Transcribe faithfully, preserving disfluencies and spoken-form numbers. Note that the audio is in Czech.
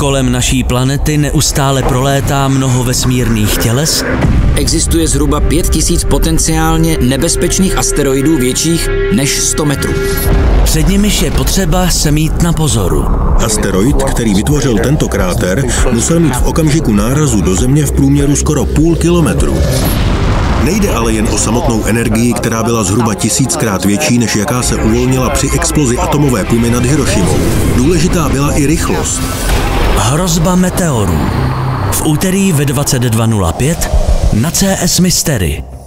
Kolem naší planety neustále prolétá mnoho vesmírných těles. Existuje zhruba pět tisíc potenciálně nebezpečných asteroidů větších než sto metrů. Před nimiž je potřeba se mít na pozoru. Asteroid, který vytvořil tento kráter, musel mít v okamžiku nárazu do Země v průměru skoro půl kilometru. Nejde ale jen o samotnou energii, která byla zhruba tisíckrát větší, než jaká se uvolnila při explozi atomové pumy nad Hirošimou. Důležitá byla i rychlost. Hrozba meteorů. V úterý ve dvacet dva nula pět na C S Mystery.